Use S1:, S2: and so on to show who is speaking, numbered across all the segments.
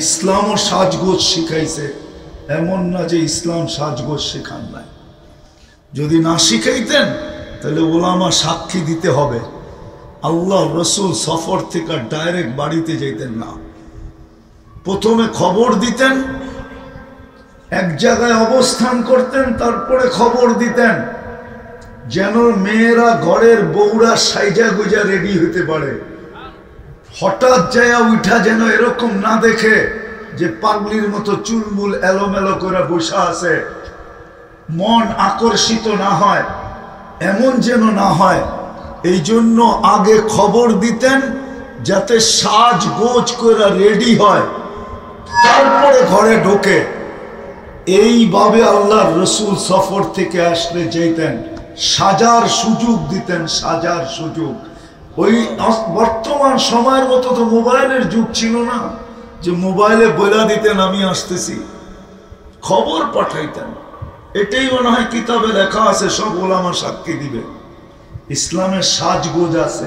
S1: ইসলামও সাজগোজ শিখাইছে, এমন না যে ইসলাম সাজগোজ শেখান নাই। যদি না শিখাইতেন তাহলে ওলামা সাক্ষী দিতে হবে। আল্লাহ রসুল সফর থেকে ডাইরেক্ট বাড়িতে যেতেন না, প্রথমে খবর দিতেন, এক জায়গায় অবস্থান করতেন, তারপরে খবর দিতেন যেন মেয়েরা ঘরের বউরা সাইজা গুজা রেডি হতে পারে। হঠাৎ যায় উঠা যেন এরকম না দেখে যে পাগলির মতো চুলমুল এলোমেলো করে বসা আছে, মন আকর্ষিত না হয়, এমন যেন না হয়। এই জন্য আগে খবর দিতেন যাতে সাজ গোজ করে রেডি হয়, তারপরে ঘরে ঢোকে। এইভাবে আল্লাহর রসুল সফর থেকে আসলে যেতেন, সাজার সুযোগ দিতেন, সাজার সুযোগ। ওই বর্তমান সময়ের মতো তো মোবাইলের যুগ ছিল না যে মোবাইলে বইলা দিতেন আমি আসতেছি, খবর পাঠাইতেন। এটাই মনে হয় কিতাবে লেখা আছে, সব ওলামা সাক্ষী দিবে, ইসলামের সাজগোজ আছে।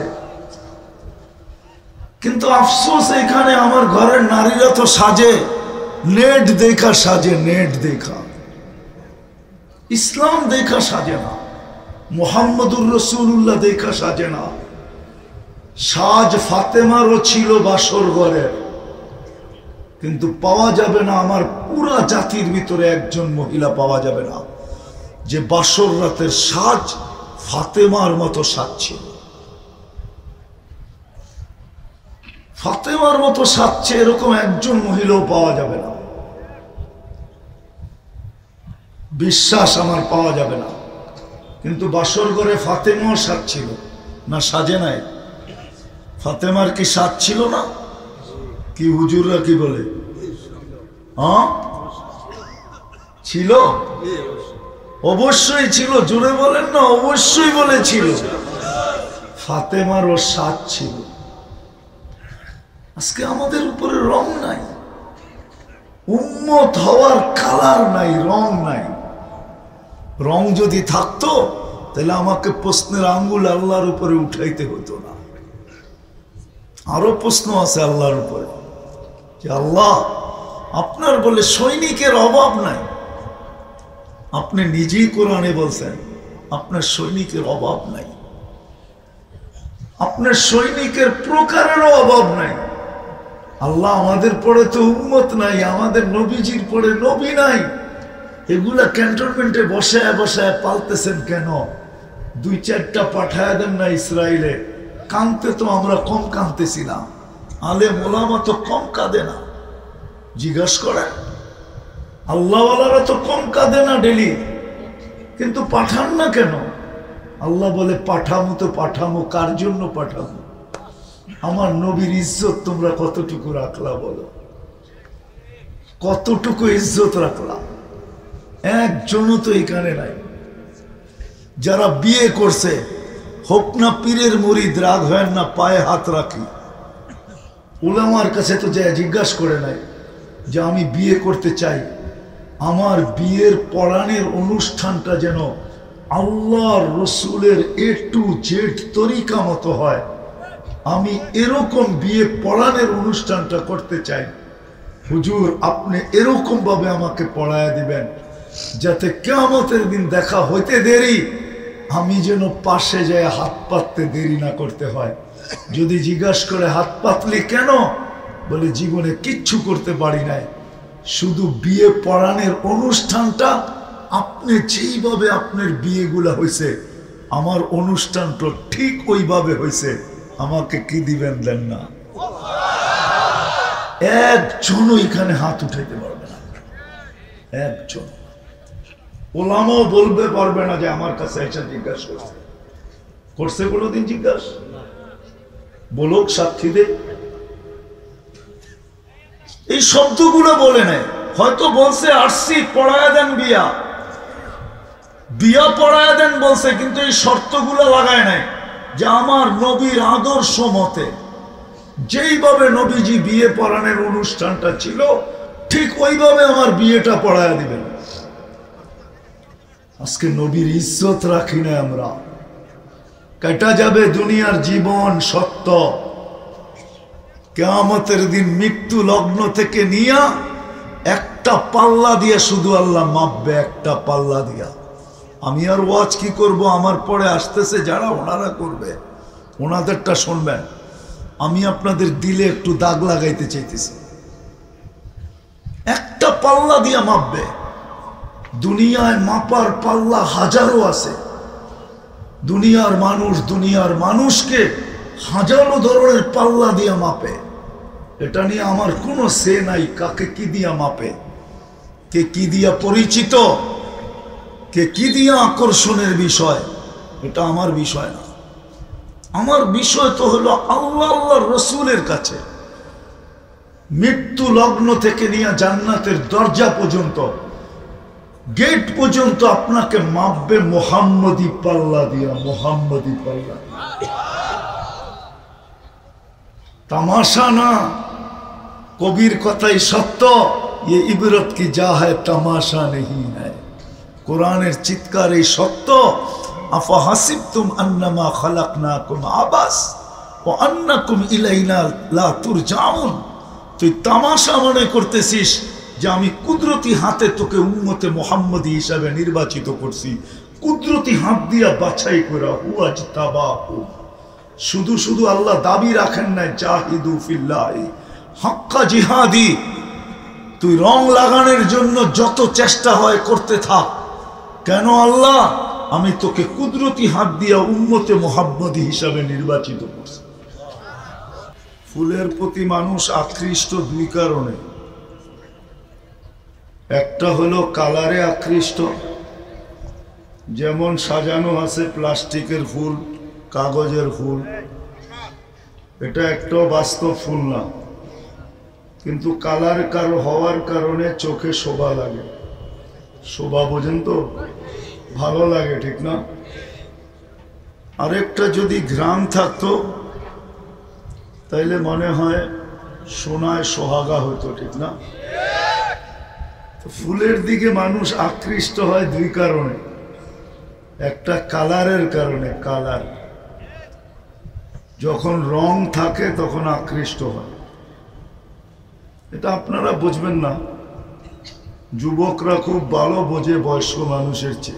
S1: কিন্তু আফসোস এখানে আমার ঘরের নারীরা তো সাজে, নেট দেখা সাজে, নেট দেখা, ইসলাম দেখা সাজে না, মুহাম্মদুর রাসূলুল্লাহ দেখা সাজে না। সাজ ফাতেমারও ছিল বাসর ঘরের, কিন্তু পাওয়া যাবে না, আমার পুরা জাতির ভিতরে একজন মহিলা পাওয়া যাবে না যে বাসর রাতের সাজ ফাতেমার মতো সাজছে। ফাতেমার মতো সাজছে এরকম একজন মহিলাও পাওয়া যাবে না, বিশ্বাস আমার পাওয়া যাবে না। কিন্তু বাসর ঘরে ফাতেমাও সাজছিল না, সাজে নাই? ফাতেমার কি সাজ ছিল না? কি হুজুররা কি বলে? হ্যাঁ ছিল, অবশ্যই ছিল, জোরে বলেন না, অবশ্যই বলেছিল। ফাতেমারও সাজ ছিল। আজকে আমাদের উপরে রং নাই, উম্মত হওয়ার কালার নাই, রং নাই। রং যদি থাকতো তাহলে আমাকে প্রশ্নের আঙ্গুল আল্লাহর উপরে উঠাইতে হতো না। আরো প্রশ্ন আছে আল্লাহর উপরে যে আল্লাহ আপনার বলে সৈনিকের অভাব নাই, আপনি নিজেই কোরআনে বলছেন আপনার সৈনিকের অভাব নাই, আপনার সৈনিকের প্রকারেরও অভাব নাই। আল্লাহ আমাদের পরে তো উম্মত নাই, আমাদের নবীজির পরে নবী নাই, এগুলা ক্যান্টনমেন্টে বসায় বসায় পালতেছেন কেন? দুই চারটা পাঠায় দেন না ইসরায়েলে। কাঁদতে তো আমরা কম কাঁদতেছি না, আলেম ওলামা তো কম কাঁদে না, জিজ্ঞাসা করেন। আল্লাহওয়ালারা তো কম কাঁদে না ডেলি, কিন্তু পাঠান না কেন? আল্লাহ বলে পাঠামো তো পাঠামো, কার জন্য পাঠাবো? আমার নবীর ইজ্জত তোমরা কতটুকু রাখলা বলো, কতটুকু ইজ্জত রাখলা? একজনও তো এখানে নাই। যারা বিয়ে করছে হোক না পীরের মুরিদ, রাগ হয় না, পায়ে হাত রাখি। উলামার কাছে তো যায় জিজ্ঞাসা করে নাই যে আমি বিয়ে করতে চাই, আমার বিয়ের পড়ানোর অনুষ্ঠানটা যেন আল্লাহর রসুলের A to Z তরিকা মতো হয়, আমি এরকম বিয়ে পড়ানোর অনুষ্ঠানটা করতে চাই। হুজুর আপনি এরকম ভাবে আমাকে পড়ায় দিবেন যাতে কিয়ামতের দিন দেখা হইতে দেরি আমি যেন পাশে যায় হাত পাততে দেরি না করতে হয়। যদি জিজ্ঞাসা করে হাত পাতলি কেন, বলে জীবনে কিচ্ছু করতে পারি নাই, শুধু বিয়ে পড়ানোর অনুষ্ঠানটা আপনি যেইভাবে আপনার বিয়েগুলা হয়েছে আমার অনুষ্ঠানটা ঠিক ওইভাবে হয়েছে, আমাকে কি দিবেন দেন না? একজনও এখানে হাত উঠাইতে পারবে না, একজন ওলামাও বলবে পারবে না যে আমার কাছে এসে জিজ্ঞাসা করছে, করছে কোনোদিন জিজ্ঞাসা? বলুক, সাক্ষী দে। এই শব্দগুলো বলে নেয়, হয়তো বলছে আসছি পড়ায় দেন বিয়া, বিয়া পড়ায় দেন বলছে, কিন্তু এই শর্তগুলো লাগায় নাই যে আমার নবীর আদর্শ মতে যেইভাবে নবীজি বিয়ে পড়ানোর অনুষ্ঠানটা ছিল ঠিক ওইভাবে আমার বিয়েটা পড়ায় দিবেন। আজকে নবীর ইজ্জত রাখি না আমরা, কেটা যাবে দুনিয়ার জীবন সত্য। কিয়ামতের দিন মৃত্যু লগ্ন থেকে নিয়া একটা পাল্লা দিয়া শুধু আল্লাহ মাপবে, একটা পাল্লা দিয়া। আমি আর ওয়াজ কি করব, আমার পরে আসতেছে যারা ওনারা করবে, ওনাদেরটা শুনবেন। আমি আপনাদের দিলে একটু দাগ লাগাইতে চাইতেছি। একটা পাল্লা দিয়া মাপবে। দুনিয়ায় মাপার পাল্লা হাজারো আছে। দুনিয়ার মানুষকে হাজারো ধরনের পাল্লা দিয়া মাপে। এটা নিয়ে আমার কোনো সে নাই, কাকে কি দিয়া মাপে, কে কি দিয়া পরিচিত, কে কি দিয়া আকর্ষণের বিষয়, এটা আমার বিষয় না। আমার বিষয় তো হলো আল্লাহর রসুলের কাছে। মৃত্যু লগ্ন থেকে নিয়ে জান্নাতের দরজা পর্যন্ত, গেট পর্যন্ত আপনাকে মাপবে মোহাম্মদী পাল্লা দিয়া, মোহাম্মদী পাল্লা। তামাশা না, কবির কথাই সত্য। ये इबरत की जा है तमाशा नहीं है। कुरानेर चित्कार এই সত্য। আফা হাসিবতুম আন্নামা খালাকনাকুম আবাস ওয়া আন্নাকুম ইলাইনা লা তুরজাউন। তুই তামাশা মনে করতেছিস যে আমি কুদরতি হাতে তোকে উম্মতে মুহাম্মদী হিসাবে নির্বাচিত করছি, কুদরতি হাত দিয়া বাছাই করা। হুয়াজতাবাহু, শুধু শুধু আল্লাহ দাবি রাখেন না জাহিদু ফিল্লাহি হাক্কা জিহাদি। তুই রং লাগানোর জন্য যত চেষ্টা হয় করতে থাক। কেন আল্লাহ? আমি তোকে কুদরতি হাত দিয়া উম্মতে মুহাম্মদী হিসাবে নির্বাচিত করছি। ফুলের প্রতি মানুষ আকৃষ্ট দুই কারণে। একটা হলো কালারে আকৃষ্ট, যেমন সাজানো আছে প্লাস্টিকের ফুল, কাগজের ফুল, এটা একটা বাস্তব ফুল না, কিন্তু কালার কারো হওয়ার কারণে চোখে শোভা লাগে। শোভা বোঝেন তো, ভালো লাগে, ঠিক না? আরেকটা যদি ঘ্রাণ থাকতো তাইলে মনে হয় সোনায় সোহাগা হতো, ঠিক না? ফুলের দিকে মানুষ আকৃষ্ট হয় দুই কারণে। একটা কালারের কারণে, কালার যখন রং থাকে তখন আকৃষ্ট হয়। এটা আপনারা বুঝবেন না, যুবকরা খুব ভালো বোঝে বয়স্ক মানুষের চেয়ে।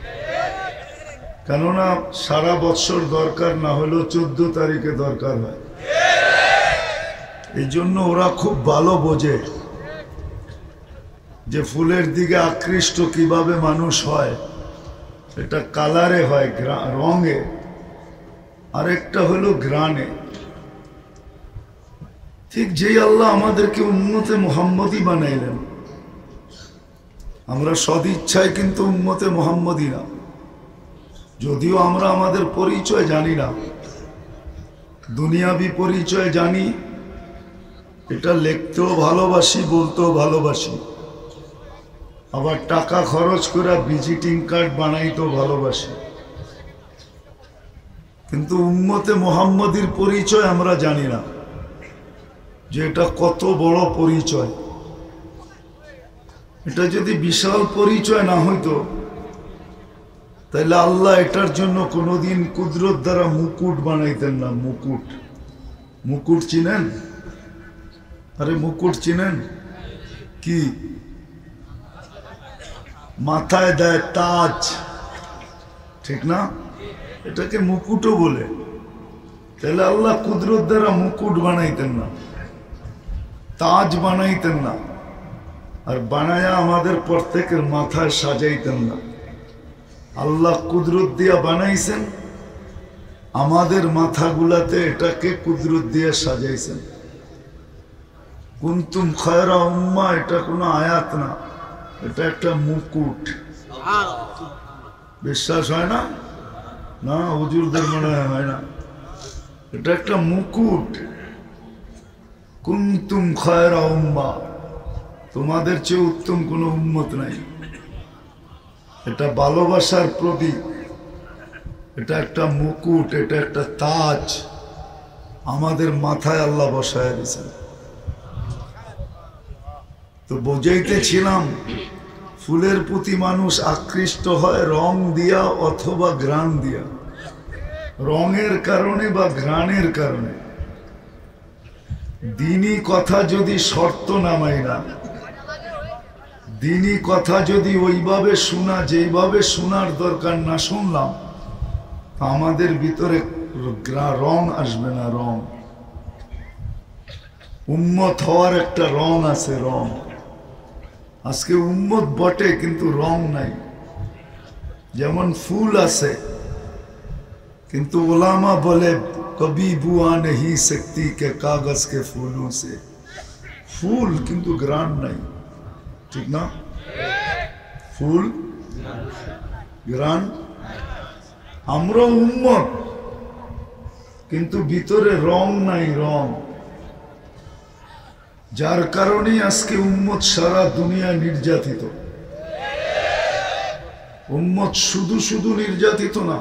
S1: কেননা সারা বছর দরকার না হলেও 14 তারিখে দরকার হয়। এই জন্য ওরা খুব ভালো বোঝে যে ফুলের দিকে আকৃষ্ট কিভাবে মানুষ হয়। এটা কালারে হয়, রঙে, আরেকটা হলো ঘ্রাণে। ঠিক যেই আল্লাহ আমাদেরকে উম্মতে মুহাম্মদী বানাইলেন, আমরা সদিচ্ছায় কিন্তু উম্মতে মুহাম্মদী না। যদিও আমরা আমাদের পরিচয় জানি না, দুনিয়াবি পরিচয় জানি, এটা লিখতেও ভালোবাসি, বলতেও ভালোবাসি, আবার টাকা খরচ করে ভিজিটিং কার্ড বানাইতেও ভালোবাসি। কিন্তু উম্মতে মুহাম্মদীর পরিচয় আমরা জানি না, যে এটা কত বড় পরিচয়। এটা যদি বিশাল পরিচয় না হইতো তাহলে আল্লাহ এটার জন্য কোনোদিন কুদরত দ্বারা মুকুট বানাইতেন না। মুকুট, মুকুট চিনেন? আরে মুকুট চিনেন? কি মাথায় দেয় তাজ, ঠিক না? এটাকে মুকুটও বলে। তাহলে আল্লাহ কুদরত দ্বারা মুকুট বানাইতেন না, তাজ বানাইতেন না, আর বানায়া আমাদের প্রত্যেকের মাথায় সাজাইতেন না। আল্লাহ কুদরত দিয়া বানাইছেন, আমাদের মাথাগুলাতে এটাকে কুদরত দিয়া সাজাইছেন। কুনতুম খায়রা উম্মাহ, এটা কোনো আয়াত না, এটা একটা মুকুট। বিশ্বাস হয় না? না, হুজুরদের মনে হয় না। এটা একটা মুকুট। কুনতুম খায়রা উম্মাহ, তোমাদের চেয়ে উত্তম কোনো উম্মত নাই। এটা ভালোবাসার প্রতীক, এটা একটা মুকুট, এটা একটা তাজ আমাদের মাথায় আল্লাহ বসায় দিয়েছেন। তো বোঝাইতেছিলাম, ফুলের প্রতি মানুষ আকৃষ্ট হয় রং দিয়া অথবা ঘ্রাণ দিয়া, রঙের কারণে বা ঘ্রাণের কারণে। দিনী কথা যদি শর্ত নামাই না, দিনী কথা যদি ওইভাবে শোনা যেইভাবে শোনার দরকার না শুনলাম, আমাদের ভিতরে রং আসবে না। রং উম্মত হওয়ার একটা রং আছে, রং। আজকে উম্মত বটে কিন্তু রং নাই। যেমন ফুল আছে কিন্তু ওলামা বলে কবি বুয়া নেহি সকতি কে কাগজ কে ফুলোं से, ফুল কিন্তু গ্রান নাই, ঠিক না? ফুল গ্রান। আমরা উম্মত কিন্তু ভিতরে রং নাই, রং। যার কারণে আজকে উম্মত সারা দুনিয়া নির্যাতিত। উম্মত শুধু শুধু নির্যাতিত না,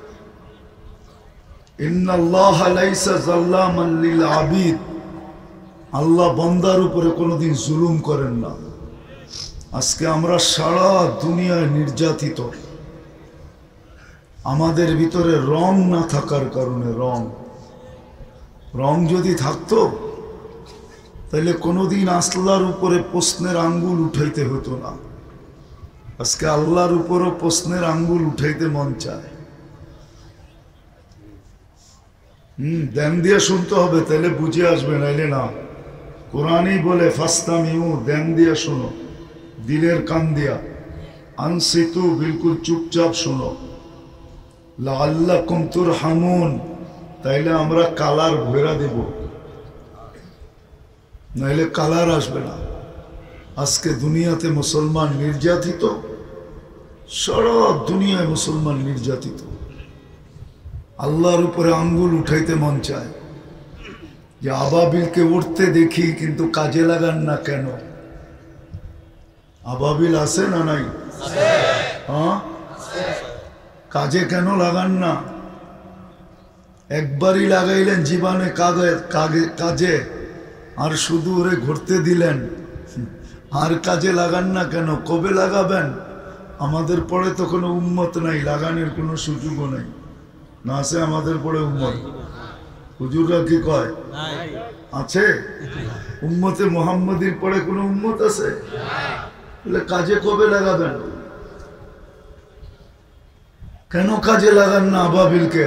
S1: ইন্নাল্লাহা লাইসা যাল্লামান লিল আবিদ, আল্লাহ বান্দার উপরে কোনোদিন জুলুম করেন না। আজকে আমরা সারা দুনিয়ায় নির্যাতিত, আমাদের ভিতরে রং না থাকার কারণে। রং যদি থাকতো তাহলে কোনোদিন আল্লাহর উপরে প্রশ্নের আঙ্গুল উঠাইতে হতো না। আজকে আল্লাহর উপরও প্রশ্নের আঙ্গুল উঠাইতে মন চায়। ধ্যান দিয়ে শুনতে হবে, তাহলে বুঝে আসবে, নাইলে না। কোরআনই বলে ফাস্তামিউ, ধ্যান দিয়ে শোনো, দিলের কান দিয়া। আনসিতু, বিলকুল চুপচাপ শোনো। লাআল্লাকুম তুরহামুন, তাইলে আমরা কালার ভরা দেব, নাইলে কালার আসবে না। আজকে দুনিয়াতে মুসলমান নির্যাতিত, সারা দুনিয়ায় মুসলমান নির্যাতিত। আল্লাহর উপরে আঙ্গুল উঠাইতে মন চায় যে আবাবিলকে উঠতে দেখি কিন্তু কাজে লাগান না কেন? আবাবিল আছে না নাই? হ্যাঁ, কাজে কেন লাগান না? একবারই লাগাইলেন জীবনে কাজে, আর শুধু ওরে ঘুরতে দিলেন, আর কাজে লাগান না কেন? কবে লাগাবেন? আমাদের পরে তো কোনো উম্মত নাই, লাগানোর কোনো সুযোগও নাই। না আছে আমাদের পরে উম্মত? হুজুররা কি কয় আছে? উম্মতে মুহাম্মাদির পরে কোনো উম্মত আছে? বলে কাজে কবে লাগাবেন? কেন কাজে লাগান না আবাবিলকে?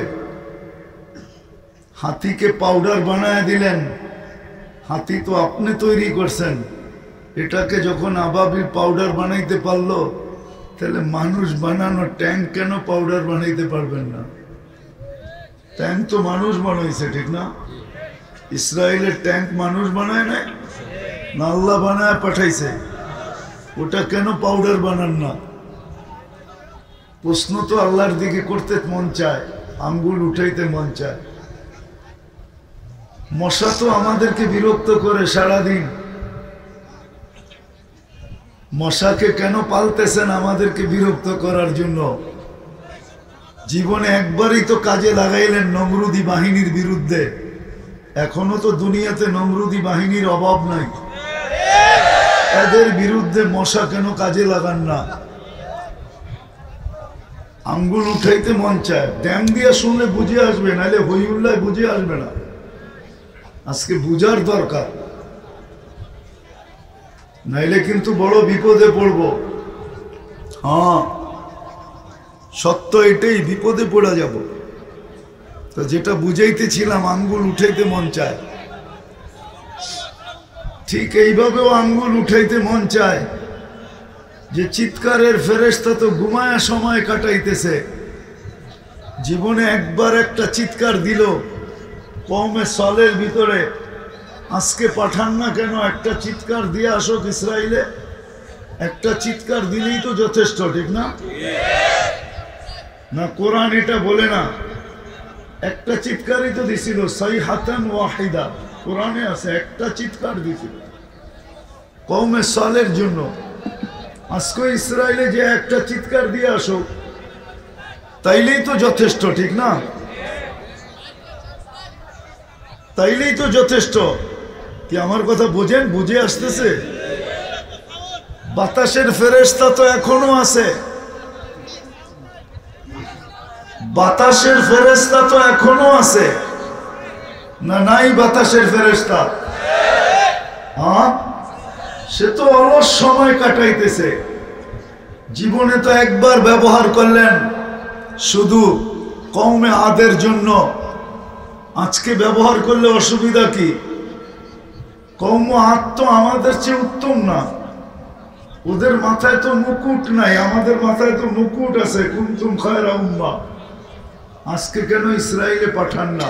S1: হাতিকে পাউডার বানায় দিলেন, হাতি তো আপনি তৈরি করছেন, এটাকে যখন আবাবিল পাউডার বানাইতে পারলো, তাহলে মানুষ বানানো ট্যাঙ্ক কেন পাউডার বানাইতে পারবেন না? ট্যাঙ্ক তো মানুষ বানাইছে, ঠিক না? ইসরায়েলের ট্যাঙ্ক মানুষ বানায় না, আল্লাহ বানায় পাঠাইছে, ওটা কেন পাউডার বানান না? প্রশ্ন তো আল্লাহর দিকে করতে মন চায়, আঙ্গুল উঠাইতে মন চায়। মশা তো আমাদেরকে বিরক্ত করে সারাদিন, মশাকে কেন পালতেছেন? আমাদেরকে বিরক্ত করার জন্য। জীবনে একবারই তো কাজে লাগাইলেন নমরুদি বাহিনীর বিরুদ্ধে, এখনো তো দুনিয়াতে নমরুদি বাহিনীর অভাব নাই। এদের বিরুদ্ধে মশা কেন কাজে লাগান না? আঙ্গুল উঠাইতে মন চায়। ড্যাম দিয়ে শুনলে বুঝে আসবে, নাহলে হইউল্লায় বুঝে আসবে না। আজকে বুঝার দরকার, নাইলে কিন্তু বড় বিপদে পড়ব। হ্যাঁ, সত্য এটাই, বিপদে পড়া যাব। তো যেটা বুঝাইতেছিলাম, আঙ্গুল উঠাইতে মন চায়, ঠিক এইভাবেও আঙ্গুল উঠাইতে মন চায় যে চিৎকারের ফেরেশতা তো ঘুমায়া সময় কাটাইতেছে, জীবনে একবার একটা চিৎকার দিল কওমে সালের ভিতরে, আজকে পাঠান না কেন? একটা চিৎকার দিয়ে আসুক ইসরায়েলে, একটা চিৎকার দিলেই তো যথেষ্ট, ঠিক না? না, কোরআন এটা বলে না? একটা চিৎকারই তো দিছিল, সাইহাতান ওয়াহিদা, কোরআনে আছে, একটা চিৎকার দিছিল কওমে সালের জন্য। আজকে ইসরায়েলে যে একটা চিৎকার দিয়ে আসুক, তাইলেই তো যথেষ্ট, ঠিক না? তাইলেই তো যথেষ্ট। কি আমার কথা বোঝেন? বুঝে আসতেছে? বাতাসের ফেরেশতা তো এখনো আছে, বাতাসের ফেরেশতা তো এখনো আছে না? নাই বাতাসের ফেরেশতা? হ্যাঁ, সে তো অলস সময় কাটাইতেছে। জীবনে তো একবার ব্যবহার করলেন শুধু কওমে আদের জন্য, আজকে ব্যবহার করলে অসুবিধা কি? কওম আদ তো আমাদের চেয়ে উত্তম না, ওদের মাথায় তো মুকুট নাই, আমাদের মাথায় তো মুকুট আছে। কুনতুম খায়রা উম্মাহ, আজকে কেন ইসরায়েলে পাঠান না?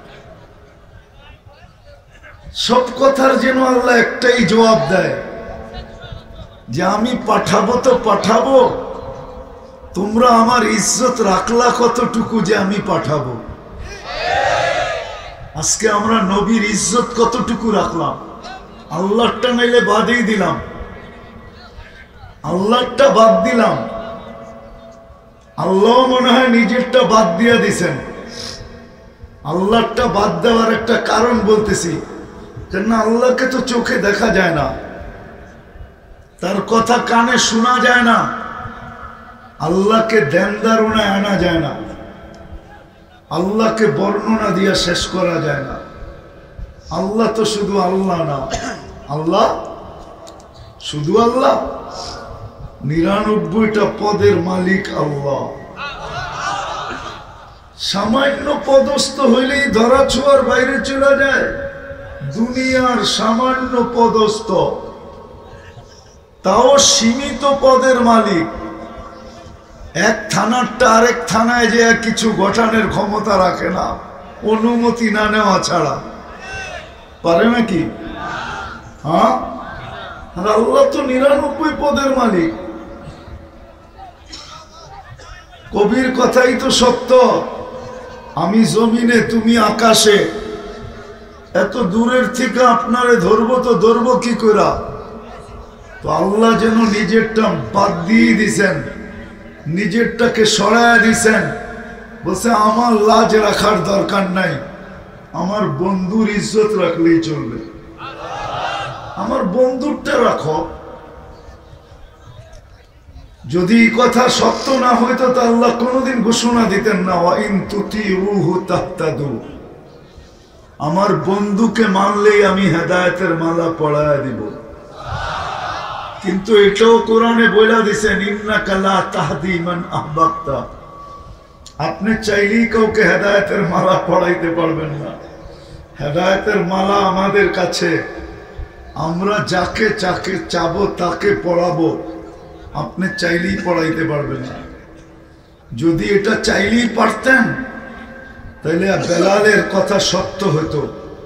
S1: সব কথার যেন আল্লাহ একটাই জবাব দেয় যে আমি পাঠাবো তো পাঠাবো, তোমরা আমার ইজ্জত রাখলা কতটুকু যে আমি পাঠাবো। আজকে আমরা নবীর ইজ্জত কতটুকু রাখলাম? আল্লাহটা নাইলে বাদই দিলাম, আল্লাহটা বাদ দিলাম। আল্লাহ মনে হয় নিজেরটা বাদ দিয়ে দিছেন। আল্লাহটা বাদ দেওয়ার একটা কারণ বলতেছি, কেন আল্লাহকে তো চোখে দেখা যায় না, তার কথা কানে শোনা যায় না, আল্লাহকে ধ্যান ধারণায় আনা যায় না, আল্লাহকে বর্ণনা দিয়ে শেষ করা যায় না। আল্লাহ তো শুধু আল্লাহ না, আল্লাহ শুধু আল্লাহ, 99টা পদের মালিক আল্লাহ। সামান্য পদস্থ হইলেই ধরা ছোঁয়ার বাইরে চলে যায়। দুনিয়ার সামান্য পদস্থ, তাও সীমিত পদের মালিক। এক থানারটা আরেক থানায় যে কিছু গঠনের ক্ষমতা রাখে না, অনুমতি না নেওয়া ছাড়া। পারে নাকি? হ্যাঁ, আর আল্লাহ তো 99 পদের মালিক। কবির কথাই তো সত্য, আমি জমিনে তুমি আকাশে, এত দূরের থেকে আপনারে ধরবো তো ধরবো কি করা? তো আল্লাহ যেন নিজেরটা বাদ দিয়ে দিছেন, নিজেরটাকে সরায়া দিছেন। বলছে আমার লাজ রাখার দরকার নাই, আমার বন্ধুর ইজ্জত রাখলেই চলবে। আমার বন্ধুরটা রাখো। যদি কথা সত্য না হইতো তা আল্লাহ কোনোদিন ঘোষণা দিতেন না, ওয়াইন তুতিউহু তাহতাদু। আমার বন্ধুকে মানলেই আমি হেদায়েতের মালা পড়ায়া দিব। কিন্তু এটাও কোরআনে বলে দিছেন, ইন্নাকা লা তাহদি মান আহবাবতা। আপনি চাইলেই কাউকে হেদায়েতের মালা পড়াইতে পারবেন না। হেদায়েতের মালা আমাদের কাছে, আমরা যাকে যাকে চাবো তাকে পড়াবো। আপনি চাইলেই পড়াইতে পারবেন না। যদি এটা চাইলেই পারতেন তাহলে বেলালের কথা সত্য হতো।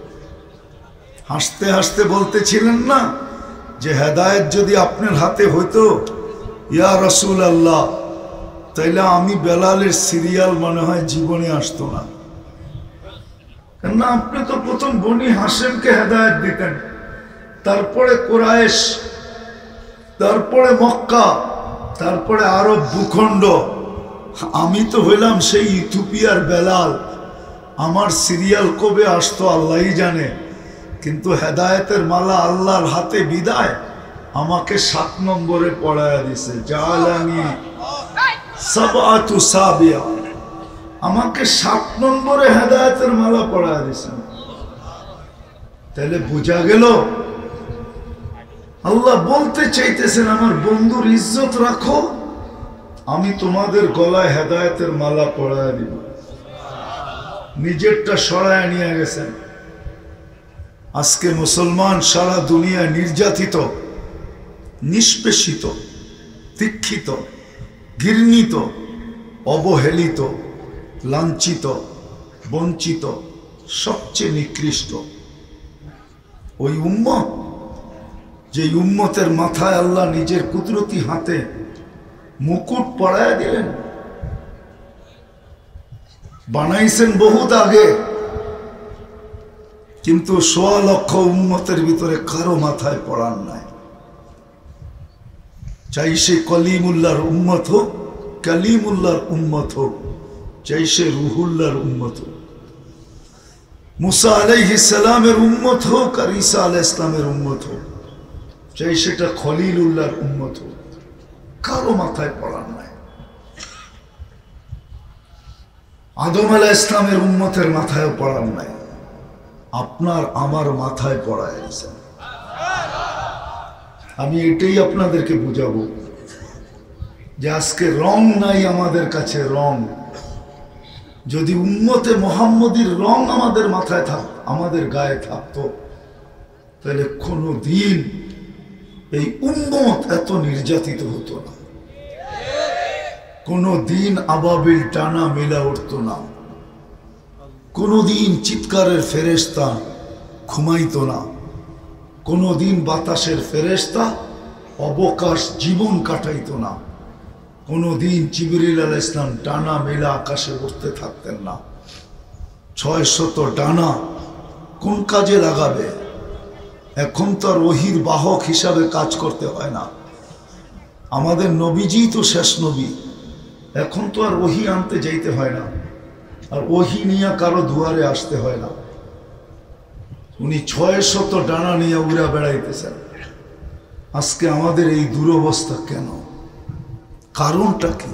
S1: হাসতে হাসতে বলতেছিলেন না যে হেদায়েত যদি আপনার হাতে হইতো ইয়া রাসূল আল্লাহ, তাইলে আমি বেলালের সিরিয়াল মনে হয় জীবনে আসতো না। কেননা আপনি তো প্রথম বনি হাশেমকে হেদায়েত দিতেন, তারপরে কুরাইশ, তারপরে মক্কা, তারপরে আরব ভূখণ্ড। আমি তো হইলাম সেই ইথিওপিয়ার বেলাল। আমার সিরিয়াল কবে আসতো আল্লাহই জানে, কিন্তু হেদায়েতের মালা আল্লাহর হাতে বিদায় আমাকে 7 নম্বরে পড়ায়া দিছে। জালানি সাবআতু সাবিয়া, আমাকে 7 নম্বরে হেদায়েতের মালা পড়ায়া দিছে। তাহলে বোঝা গেল আল্লাহ বলতে চাইতেছেন আমার বন্ধুর ইজ্জত রাখো, আমি তোমাদের গলায় হেদায়েতের মালা পড়ায়া দিব। নিজেরটা সরায় নিয়ে গেছেন। আজকে মুসলমান সারা দুনিয়ায় নির্যাতিত, নিষ্পেষিত, দীক্ষিত, ঘৃণিত, অবহেলিত, লাঞ্ছিত, বঞ্চিত, সবচেয়ে নিকৃষ্ট ওই উম্মত, যে উম্মতের মাথায় আল্লাহ নিজের কুদরতি হাতে মুকুট পরায়া দিলেন। বানাইছেন বহুত আগে, কিন্তু 1.25 লক্ষ উম্মতের ভিতরে কারো মাথায় পড়ান নাই। চাই সে কলিমুল্লাহর উম্মত হোক, কালিমুল্লাহর উম্মত হোক, চাই সে রুহুল্লাহর উম্মত হোক, মুসা আলাইহিস সালামের উম্মত হোক আর ঈসা আলাইহিস সালামের উম্মত হোক, চাই সেটা খলিলুল্লাহর উম্মত হোক, কারো মাথায় পড়ান নাই। আদম আলাইহিস সালামের উম্মতের মাথায় পড়ান নাই, আপনার আমার মাথায় পড়ায় দিয়েছেন। আমি এটাই আপনাদেরকে বুঝাবো যে আজকে রং নাই আমাদের কাছে। রং যদি উম্মতে মুহাম্মদীর রং আমাদের মাথায় আমাদের গায়ে থাকতো, তাহলে কোনো দিন এই উম্মত এত নির্যাতিত হতো না, কোনো দিন আবাবিল টানা মেলা উঠতো না, কোনো দিন চিৎকারের ফেরেশতা ঘুমাইতো না, কোনো দিন বাতাসের ফেরেশতা অবকাশ জীবন কাটাইতো না, কোনো দিন জিবরিল আলাইহিস সালাম ডানা মেলা আকাশে উঠতে থাকতেন না। 600 ডানা কোন কাজে লাগাবে? এখন তো আর ওহির বাহক হিসাবে কাজ করতে হয় না। আমাদের নবীজি তো শেষ নবী, এখন তো আর ওহি আনতে যাইতে হয় না, আর ওহি নিয়ে কারো দুয়ারে আসতে হয় না। উনি 600 ডানা নিয়ে উড়া বেড়াইতেছেন। আজকে আমাদের এই দুরবস্থা কেন? কারণটা কি?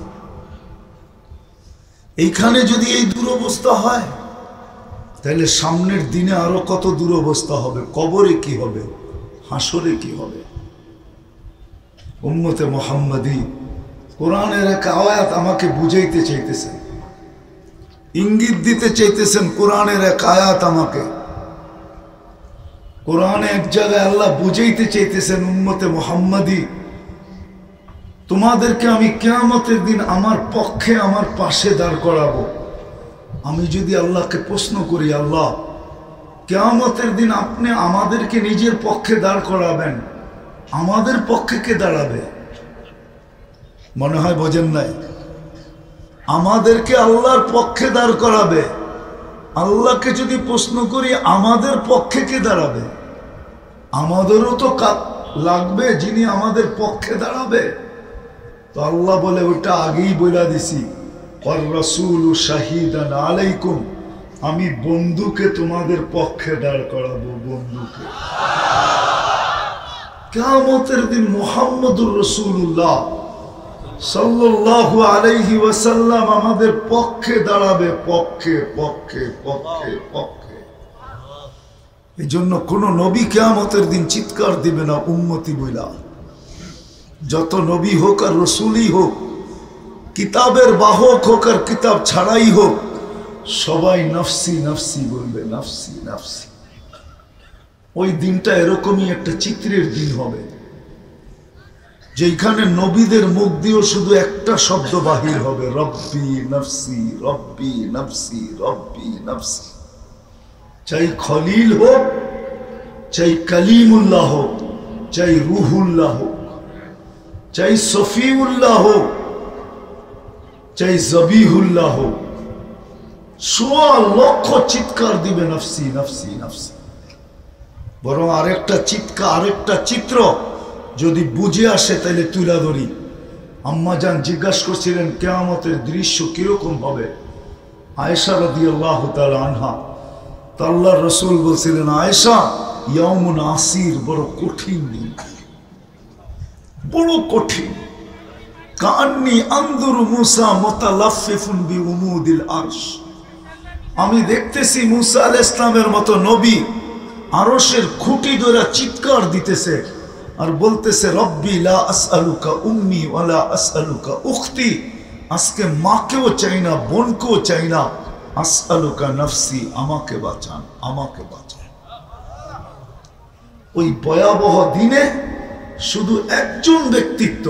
S1: এইখানে যদি এই দুরবস্থা হয়, তাহলে সামনের দিনে আরো কত দুরবস্থা হবে। কবরে কি হবে, হাসরে কি হবে? উম্মতে মুহাম্মদী কোরআনের এক আয়াত আমাকে বুঝাইতে চাইতেছেন, ইঙ্গিত দিতে চাইতেছেন। কোরআনের এক আয়াত আমাকে, কোরআনে এক জায়গায় আল্লাহ বুঝাইতে চাইতেছেন, উম্মতে মুহাম্মদী তোমাদেরকে আমি কিয়ামতের দিন আমার পক্ষে আমার পাশে দাঁড় করাবো। আমি যদি আল্লাহকে প্রশ্ন করি, আল্লাহ কিয়ামতের দিন আপনি আমাদেরকে নিজের পক্ষে দাঁড় করাবেন, আমাদের পক্ষে কে দাঁড়াবে? মনে হয় বোঝেন নাই। আমাদেরকে আল্লাহর পক্ষে দাঁড় করাবে। আল্লাহকে যদি প্রশ্ন করি আমাদের পক্ষে কে দাঁড়াবে? আমাদেরও তো লাগবে যিনি আমাদের পক্ষে দাঁড়াবে। তো আল্লাহ বলে ওটা আগেই বলে দিছি, ওয়ার রাসূলু শাহিদান আলাইকুম, আমি বন্ধুকে তোমাদের পক্ষে দাঁড় করাবো। বন্ধুকে কিয়ামতের দিন মুহাম্মদুর রাসূলুল্লাহ সাল্লাল্লাহু আলাইহি ওয়াসাল্লাম আমাদের পক্ষে দাঁড়াবে। পক্ষে পক্ষে পক্ষে পক্ষে। এই জন্য কোন নবী কিয়ামতের দিন চিৎকার দিবে না উম্মতি বইলা। যত নবী হোক আর রসুলই হোক, কিতাবের বাহক হোক আর কিতাব ছাড়াই হোক, সবাই নফসি নফসি বলবে, নফসি নফসি। ওই দিনটা এরকমই একটা চিত্রের দিন হবে, যেখানে নবীদের মুখ দিয়েও শুধু একটা শব্দ বাহির হবে, রব্বি নফসি রব্বি নফসি রব্বি নফসি। চাই খলিল হোক, চাই কালিমুল্লাহ হোক, চাই রুহুল্লাহ হোক, চাই সফিউল্লাহ হোক, চাই জবিহুল্লাহ হোক, 100 লক্ষ চিৎকার দিবে নফসি নফসি নফসি। বরং আরেকটা চিৎকার, আরেকটা চিত্র যদি বুঝে আসে তাহলে তুলা ধরি। আম্মা জান জিজ্ঞাসা করছিলেন কিয়ামতের দৃশ্য কিরকম হবে। আয়েশা রাদিয়াল্লাহু তাআলা আনহা, তো আল্লাহর রাসূল বলছিলেন, আয়েশা ইয়াউমুন আসির, বড় কঠিন দিন, বড় কঠিন। কান্নি আনদুরু মুসা মুতালাফফিফুন বিউমুদিল আরশ, আমি দেখতেছি মুসা আলাইহিস সালামের মতো নবী আরশের খুঁটি ধরে চিৎকার দিতেছে আর বলতেছে, রব্বি লা আসআলুকা উম্মি ওয়ালা আসআলুকা উখতি, আজকে মাকেও চাই না, বোনকেও চাই না, আসআলুকা নফসি, আমাকে বাঁচান, আমাকে বাঁচান। ওই ভয়াবহ দিনে শুধু একজন ব্যক্তিত্ব,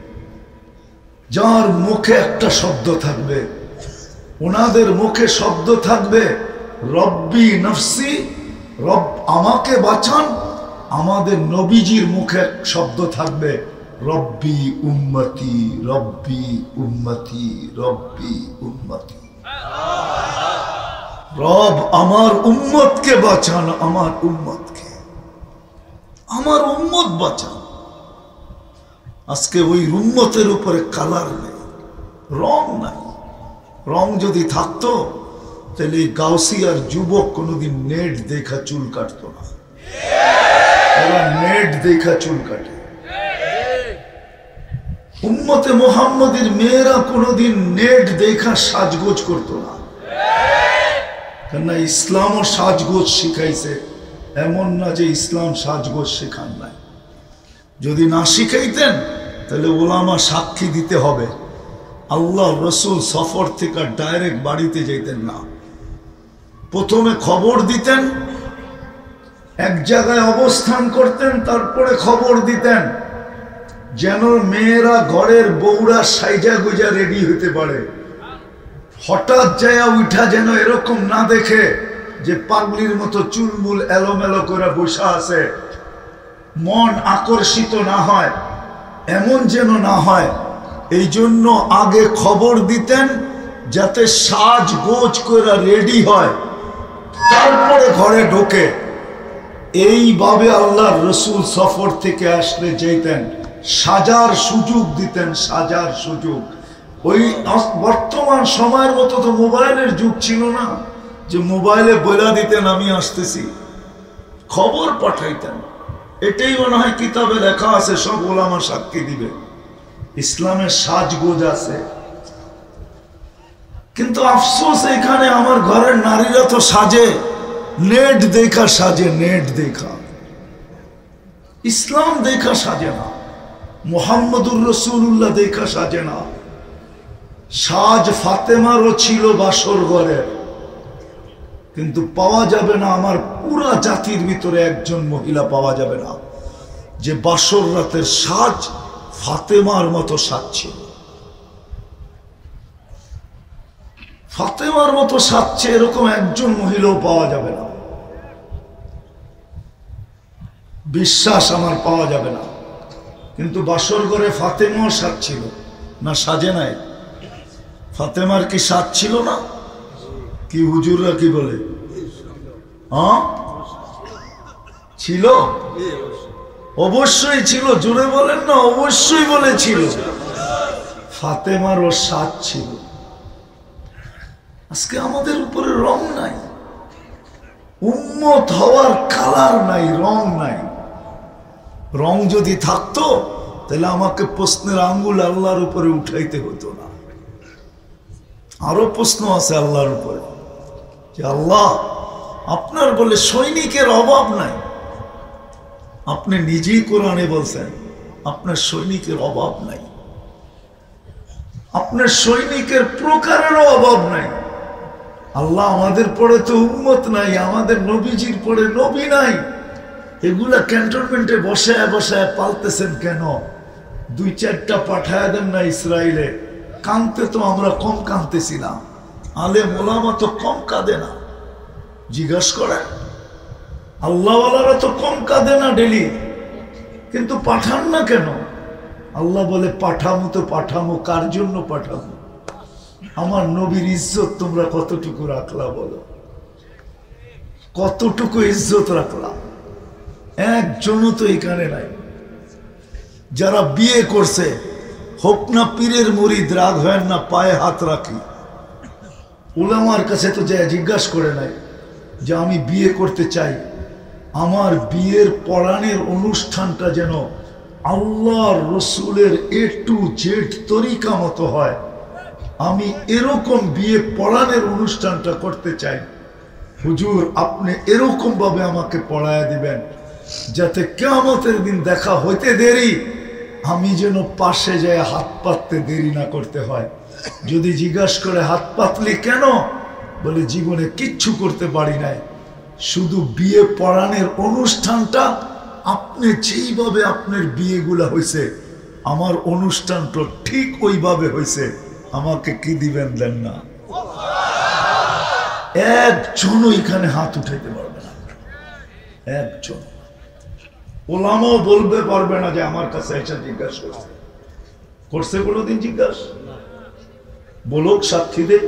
S1: যার মুখে একটা শব্দ থাকবে, ওনাদের মুখে শব্দ থাকবে রব্বি নফসি, রব আমাকে বাঁচান। আমাদের নবীজির মুখে শব্দ থাকবে রব্বি উম্মতি, রব্বি উম্মতি, রব্বি উম্মতি। রব আমার উম্মতকে বাঁচান, আমার উম্মতকে, আমার উম্মত বাঁচান। আজকে ওই উম্মতের উপরে কালার নেই, রং নাই। রং যদি থাকতো তাহলে গাউসিয়ার যুবক কোনোদিন নেট দেখা চুল কাটতো না। এরা নেট দেখা চুল কাটে। উম্মতে মুহাম্মদীর মেয়েরা কোনোদিন নেট দেখা সাজগোজ করতো না, কেননা ইসলামও সাজগোজ শিখাইছে। এমন না যে ইসলাম সাজগোজ শেখান নাই। যদি না শিখাইতেন তাহলে ওলামা সাক্ষী দিতে হবে। আল্লাহ রসুল সফর থেকে ডাইরেক্ট বাড়িতে যেতেন না, প্রথমে খবর দিতেন, এক জায়গায় অবস্থান করতেন, তারপরে খবর দিতেন যেন মেয়েরা ঘরের বউরা সাইজা গুজা রেডি হতে পারে। হঠাৎ যায় উঠা যেন এরকম না দেখে যে পাগলির মতো চুলমুল এলোমেলো করে বসে আছে, মন আকর্ষিত না হয়, এমন যেন না হয়। এই জন্য আগে খবর দিতেন যাতে সাজ গোজ করে রেডি হয়, তারপরে ঘরে ঢোকে। এইভাবে আল্লাহর রসুল সফর থেকে আসলে যেতেন, সাজার সুযোগ দিতেন, সাজার সুযোগ। ওই বর্তমান সময়ের মতো তো মোবাইলের যুগ ছিল না যে মোবাইলে বলে দিতেন আমি আসতেছি, খবর পাঠাইতেন। এটাই মনে হয় কিতাবে লেখা আছে, সব ওলামা সাক্ষী দিবে, ইসলামের সাজগোজ আছে। কিন্তু আফসোস এখানে আমার ঘরের নারীরা তো সাজে, নেট দেখা সাজে, নেট দেখা, ইসলাম দেখা সাজে না, মুহাম্মদুর রাসূলুল্লাহ দেখা সাজে না। সাজ ফাতেমারও ছিল বাসর ঘরে, কিন্তু পাওয়া যাবে না, আমার পুরা জাতির ভিতরে একজন মহিলা পাওয়া যাবে না যে বাসর রাতের সাজ ফাতেমার মতো সাজছে। ফাতেমার মতো সাজছে এরকম একজন মহিলাও পাওয়া যাবে না, বিশ্বাস আমার পাওয়া যাবে না। কিন্তু বাসর ঘরে ফাতেমাও সাজছিল না, সাজে নাই? ফাতেমার কি সাজ ছিল না? কি হুজুররা কি বলে? হ্যাঁ ছিল, অবশ্যই ছিল, জোরে বলেন না, অবশ্যই বলেছিল। ফাতেমারও সাজ ছিল। আজকে আমাদের উপরে রং নাই, উম্মত হওয়ার কালার নাই, রং নাই। রং যদি থাকতো তাহলে আমাকে প্রশ্নের আঙ্গুল আল্লাহর উপরে উঠাইতে হতো না। আরো প্রশ্ন আছে আল্লাহর উপরে যে আল্লাহ আপনার বলে সৈনিকের অভাব নাই, আপনি নিজেই কোরআনে বলছেন আপনার সৈনিকের অভাব নাই, আপনার সৈনিকের প্রকারেরও অভাব নাই। আল্লাহ আমাদের পরে তো উম্মত নাই, আমাদের নবীজির পরে নবী নাই, এগুলা ক্যান্টনমেন্টে বসায় বসায় পালতেছেন কেন? দুই চারটা পাঠায় দেন না ইসরায়েলে। কাঁদতে তো আমরা কম কাঁদতেছি না, আলেম ওলামা তো কম কাঁদে না, জিজ্ঞাসা করে। আল্লাহওয়ালারা তো কম কাঁদে না ডেলি, কিন্তু পাঠান না কেন? আল্লাহ বলে পাঠামো তো পাঠামো, কার জন্য পাঠাবো? আমার নবীর ইজ্জত তোমরা কতটুকু রাখলা বলো? কতটুকু ইজ্জত রাখলা? একজনও তো এখানে নাই। যারা বিয়ে করছে হোক না পীরের মুরিদ, রাগ হয় না, পায়ে হাত রাখি। উলামার কাছে তো যা জিজ্ঞাসা করে নাই যে আমি বিয়ে করতে চাই, আমার বিয়ের পড়ানোর অনুষ্ঠানটা যেন আল্লাহর রসুলের A to Z তরিকা মতো হয়, আমি এরকম বিয়ে পড়ানোর অনুষ্ঠানটা করতে চাই। হুজুর আপনি এরকম ভাবে আমাকে পড়ায় দিবেন যাতে কিয়ামতের দিন দেখা হইতে দেরি আমি যেন পাশে যায় হাত পাততে দেরি না করতে হয়। যদি জিজ্ঞাসা করে হাত পাতলি কেন, বলে জীবনে কিচ্ছু করতে পারি নাই, শুধু বিয়ে পড়ানোর অনুষ্ঠানটা আপনি যেইভাবে আপনার বিয়েগুলা হয়েছে আমার অনুষ্ঠানটা ঠিক ওইভাবে হয়েছে, আমাকে কি দিবেন দেন না? একজনও এখানে হাত উঠাইতে পারবে না, একজন ওলামাও বলবে পারবে না যে আমার কাছে এসে জিজ্ঞাসা করছে। করছে কোনোদিন জিজ্ঞাসা? বলুক, সাক্ষী দে।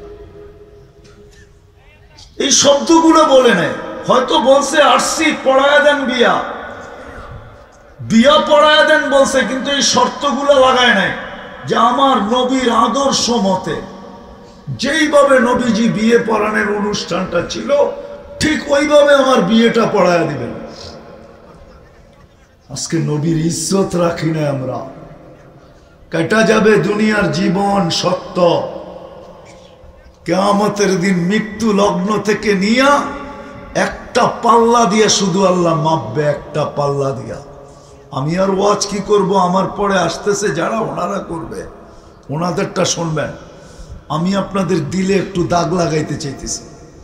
S1: এই শব্দগুলো বলে নেয়, হয়তো বলছে আসছি পড়ায় দেন বিয়া, বিয়া পড়ায় দেন বলছে, কিন্তু এই শর্তগুলো লাগায় নাই যে আমার নবীর আদর্শ মতে যেইভাবে নবীজি বিয়ে পড়ানোর অনুষ্ঠানটা ছিল ঠিক ওইভাবে আমার বিয়েটা পড়ায় দিবেন। আজকে নবীর ইজ্জত রাখি না আমরা, কেটা যাবে দুনিয়ার জীবন সত্য। কিয়ামতের দিন মৃত্যু লগ্ন থেকে নিয়া একটা পাল্লা দিয়ে শুধু আল্লাহ মাপবে, একটা পাল্লা দিয়া। আমি আর ওয়াজ কি করব, আমার পরে আসতেছে যারা ওনারা করবে, ওনাদেরটা শুনবেন। আমি আপনাদের দিলে একটু দাগ লাগাইতে চাইতেছি।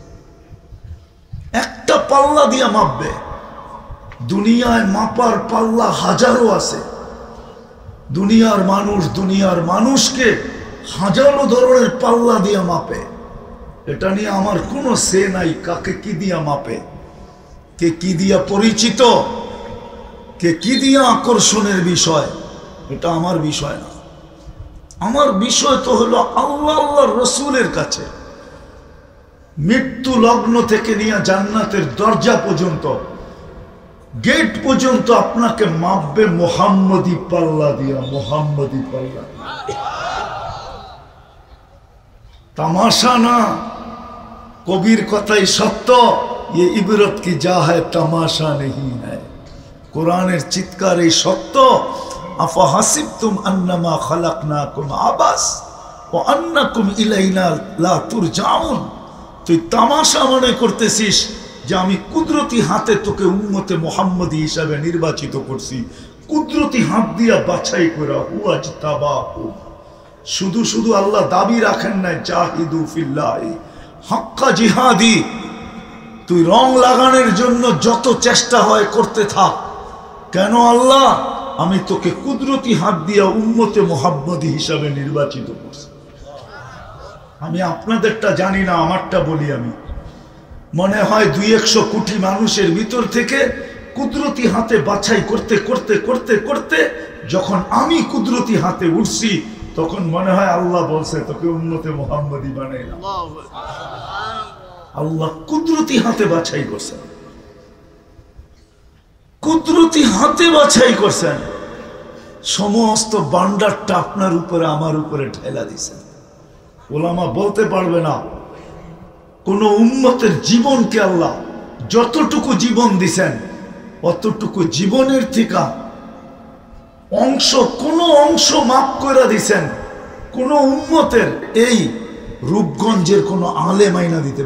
S1: একটা পাল্লা দিয়া মাপবে, দুনিয়ায় মাপার পাল্লা হাজারো আছে। দুনিয়ার মানুষকে হাজারো ধরনের পাল্লা দিয়া মাপে। এটা নিয়ে আমার কোনো সে নাই, কাকে কি দিয়া মাপে, কে কি দিয়া পরিচিত, কে কি দিয়া আকর্ষণের বিষয়, এটা আমার বিষয় না। আমার বিষয় তো হলো আল্লাহর রসুলের কাছে। মৃত্যু লগ্ন থেকে নিয়ে জান্নাতের দরজা পর্যন্ত, গেট পর্যন্ত আপনাকে মাপবে মোহাম্মদী পাল্লা দিয়া, মোহাম্মদী পাল্লা। তামাশা না, কবির কথাই সত্য। ये इबरत की जा है तमाशा नहीं है। कुरानेर चित्कार এই সত্য। আফা হাসিবতুম আন্নামা খালাকনাকুম আবাস ওয়া আন্নাকুম ইলাইনা লা তুরজাউন। তুই তামাশা মনে করতেছিস যে আমি কুদরতি হাতে তোকে উম্মতে মুহাম্মদী হিসাবে নির্বাচিত করছি, কুদরতি হাত দিয়া বাছাই করা। হুয়াজতাবাহু, শুধু শুধু আল্লাহ দাবি রাখেন না জাহিদু ফিল্লাহি হাক্কা জিহাদি। তুই রং লাগানোর জন্য যত চেষ্টা হয় করতে থাক। কেন আল্লাহ? আমি তোকে কুদরতি হাত দিয়া উম্মতে মুহাম্মদী হিসাবে নির্বাচিত করছি। আমি আপনাদেরটা জানি না, আমারটা বলি। আমি মনে হয় 200 কোটি মানুষের ভিতর থেকে কুদরতি হাতে বাছাই করতে করতে করতে করতে যখন আমি কুদরতি হাতে উঠছি, তখন মনে হয় আল্লাহ বলছে তোকে উম্মতে মুহাম্মদী বানাইলাম। আল্লাহ কুদরতি হাতে বাছাই করছেন, কুদরতি হাতে বাছাই করছেন। সমস্ত বান্ডারটা আপনার উপরে আমার উপরে ঠেলা দিছেন। ওলামা বলতে পারবে না কোন উম্মতের জীবনকে আল্লাহ যতটুকু জীবন দিছেন, অতটুকু জীবনের থেকে কোনো অংশ মাফ করে দিছেন। কোন উম্মতের এই রূপগঞ্জের কোন আলেম আইনা দিতে